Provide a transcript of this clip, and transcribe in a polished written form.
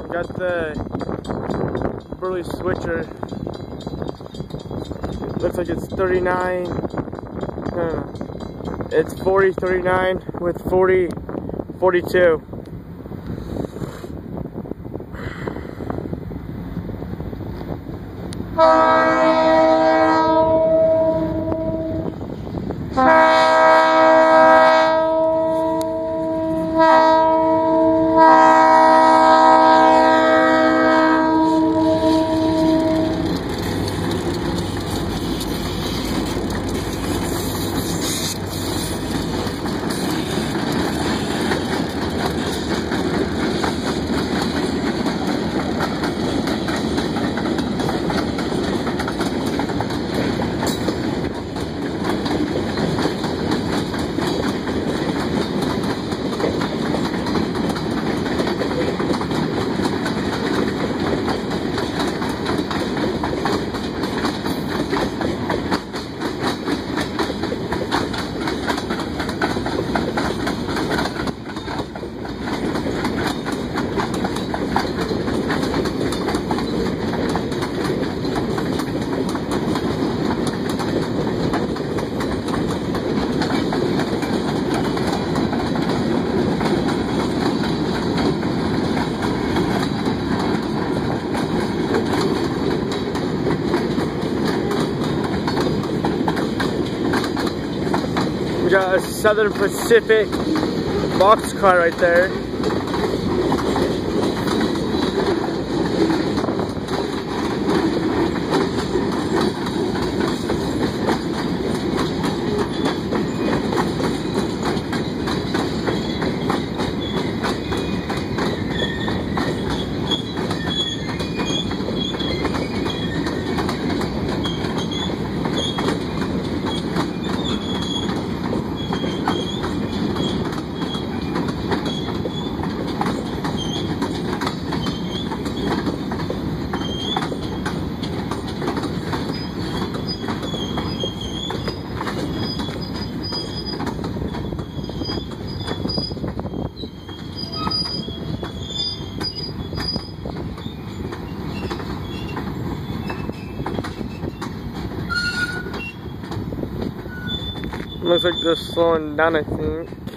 Got the Burley switcher. Looks like it's 39. It's 40, 39 with 40, 42. We got a Southern Pacific box car right there. Looks like they're slowing down, I think.